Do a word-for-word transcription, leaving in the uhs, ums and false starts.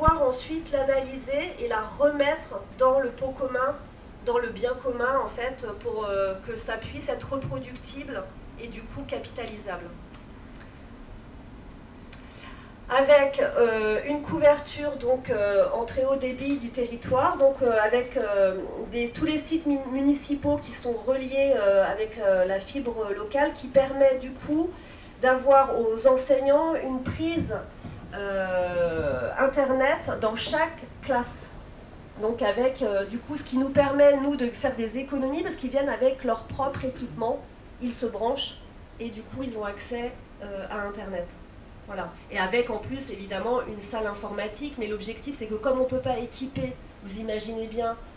pouvoir ensuite l'analyser et la remettre dans le pot commun, dans le bien commun en fait, pour euh, que ça puisse être reproductible et du coup capitalisable. Avec euh, une couverture donc, euh, en très haut débit du territoire, donc euh, avec euh, des, tous les sites municipaux qui sont reliés euh, avec euh, la fibre locale, qui permet du coup d'avoir aux enseignants une prise euh, Internet dans chaque classe. Donc avec euh, du coup ce qui nous permet nous de faire des économies parce qu'ils viennent avec leur propre équipement, ils se branchent et du coup ils ont accès euh, à Internet. Voilà. Et avec en plus évidemment une salle informatique, mais l'objectif c'est que comme on ne peut pas équiper, vous imaginez bien,